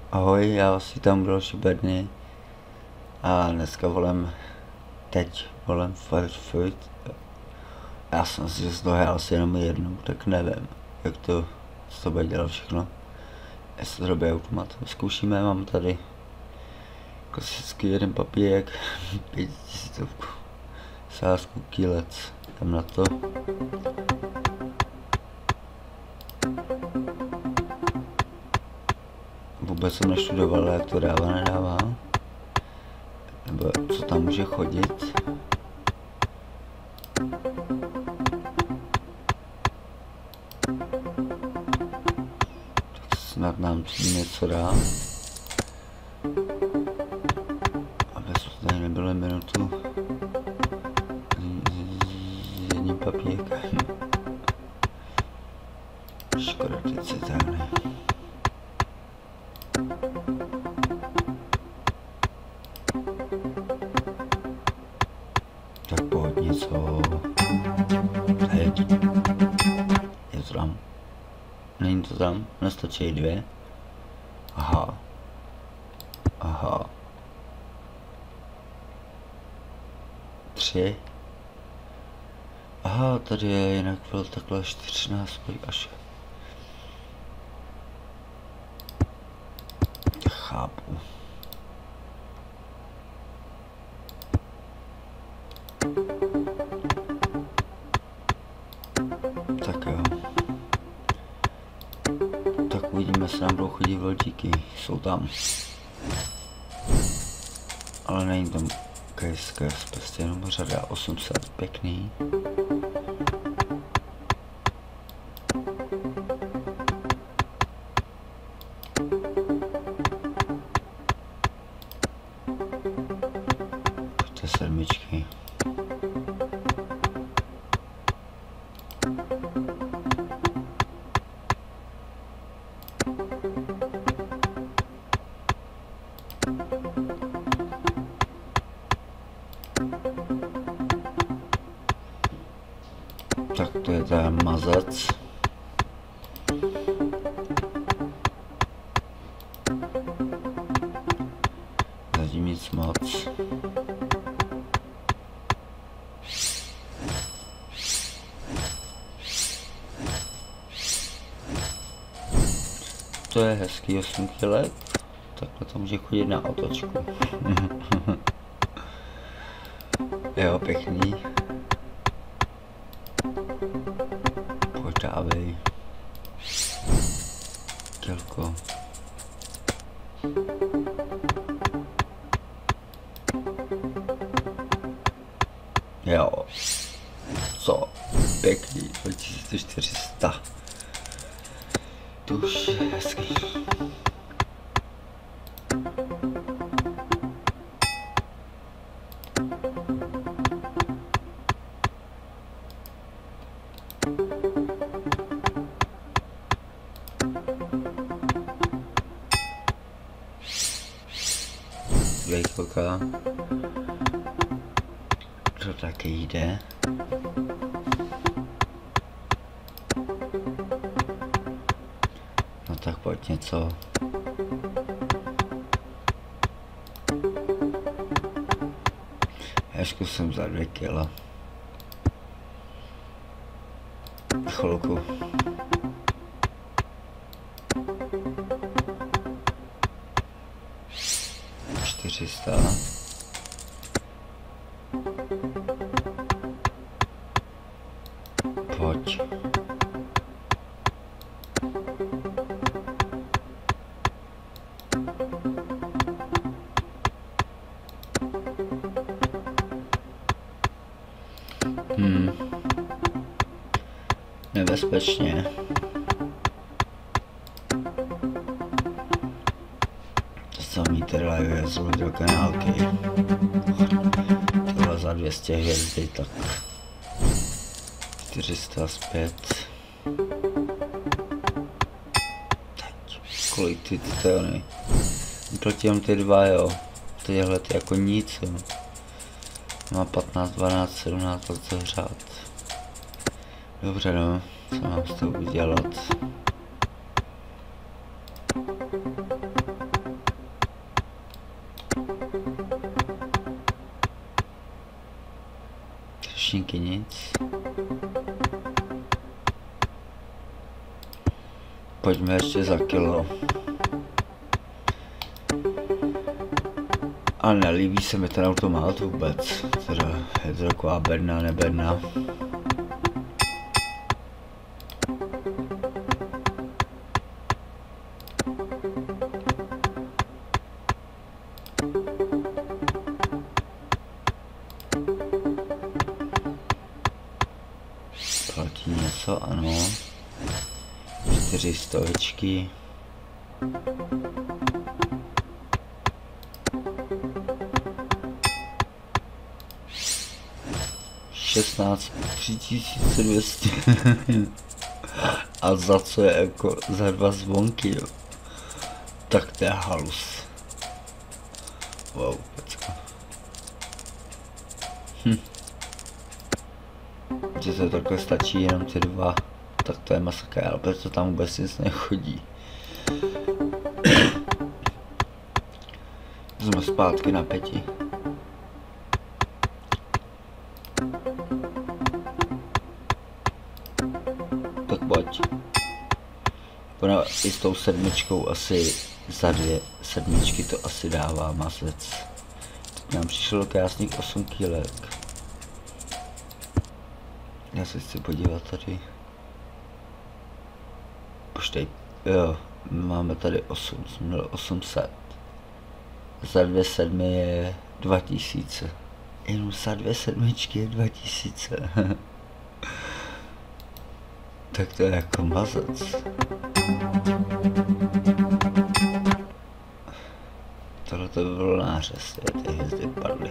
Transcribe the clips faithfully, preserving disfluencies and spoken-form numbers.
Ahoj, já si tam další bedny a dneska volem, teď volem Firefoot. Já jsem si z toho asi jenom jednou, tak nevím, jak to z toho bude dělat všechno. Jestli to robí automat. Zkoušíme, mám tady klasický jeden papírek, pětitisícovku, sázku, kýlec, tam na to. Vůbec jsem neštudoval, jak to dává, nedává. Nebo co tam může chodit. Tak snad nám něco dá. Aby jsme tady nebyli minutu s jedním papírkem. Škoda, teď se táhne. Tak pojď něco. Teď. Je to tam. Není to tam? Nestačí dvě. Aha. Aha. Tři. Aha, tady je jinak byl takhle čtyřnásobek až. Chápu. Tak jo. Tak uvidíme, se nám budou chodit vlčíky. Jsou tam. Ale není tam case, case, prostě jenom řada osm set, pěkný. Pojďte sedmičky. Tak to je ten mazec. Zatím nic moc. To je hezký osm kilek. Takhle to může chodit na otočku. Jo, pěkný. Pojď dávej. Kilko. Jo. Co? Pěkný. dva tisíce čtyři sta. To už je hezký. Vejkoka. To taky jde. No tak pojď něco. Já zkusím za dvě kila. Chvilku. čtyři sta. Pojď. Hmm. Nebezpečně. To samý teda je z do kanálky. Tohle za dvě stě hvězdy, tak čtyři sta zpět. Teď. Kolik ty teony? Utratím ty dva, jo. Tyhle ty jako nic, jo. Má patnáct, dvanáct, sedmnáct, dvacet řád. Dobře, no, co mám s tou udělat? skutečníky nic. Pojďme ještě za kilo. Ale nelíbí se mi ten automat vůbec. Teda je to taková berná, neberná. Platí něco, ano. Čtyři stovečky. šestnáct, tři tisíce dvě stě. A za co je jako za dva zvonky, jo. Tak to je halus. Wow, pecka. Hm. Že to takhle stačí jenom ty dva, tak to je masakr, ale proč to tam vůbec nic nechodí. Jsme zpátky na pěti. Tak pojď. Ona i s tou sedmičkou asi za dvě sedmičky to asi dává mazec. Teď nám přišlo krásných osm kilek. Já se chci podívat tady. Počkej, jo, máme tady osm, jsme měli osm set. Za dvě sedmy je dva tisíce. Jenom za dvě sedmičky je dva tisíce. Tak to je jako mazec. Tohle to by bylo nářez, ty hvězdy padly.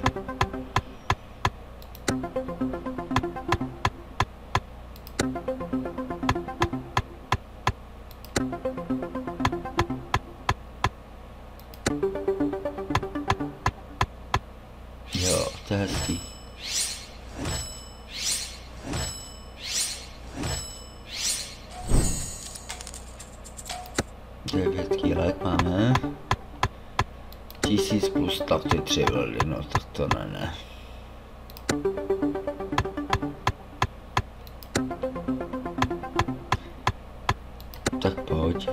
Jo, to je hezký. devět kilek máme. Tisíc plus tak ty tři vlny, no tak to ne, ne. Tak pojď.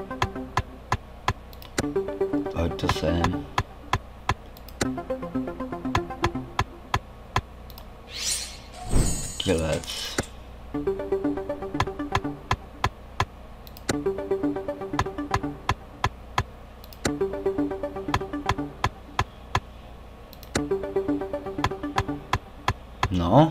Pojď to sem. Kilec. No.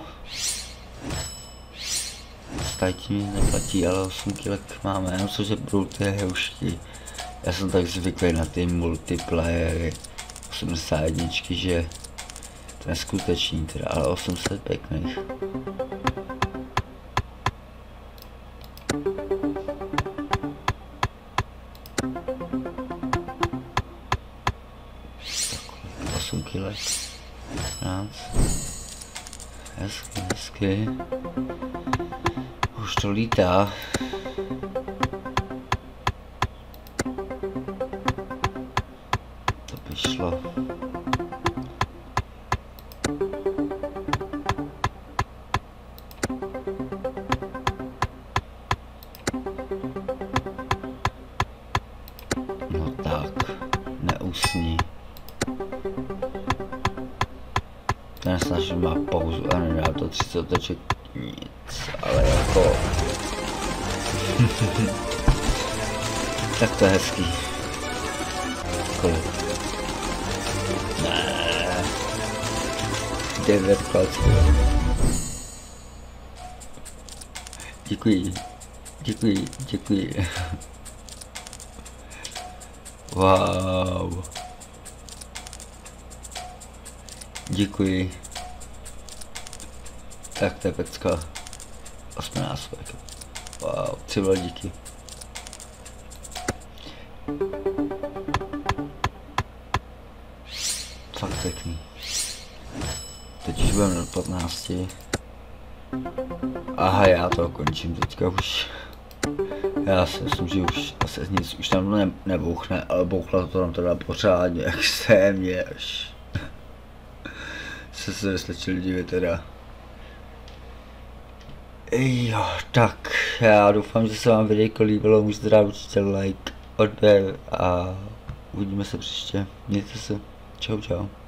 Stajti mi neplatí, ale osm kilek máme, jenom cože budou ty heušky. Já jsem tak zvyklý na ty multiplayery osmdesát jedna, že to je skutečný teda, ale osm set pěkných. Tak, osm kilek. Hezky, hezky. Už to lítá. To by šlo. No tak, neusni. Ten snaží má pauzu a nedá to třicet otoček nic, ale jako... Tak to je hezký. Kolik? Ne. Devět klacků. Děkuji. Děkuji, děkuji. Wow. Děkuji. Tak to je pecka. Osmnáctvek. Wow, tři vole, díky. Fakt pěkný. Teď už budeme do patnácti. Aha, já to končím teďka už. Já si myslím, že už asi nic už tam ne, nebouchne, ale bouchla to tam teda pořádně, jak se mě až. Se se vyslečili divy teda. Jo, tak já doufám, že se vám videjko líbilo, můžete dát určitě like, odběr a uvidíme se příště. Mějte se. Čau čau.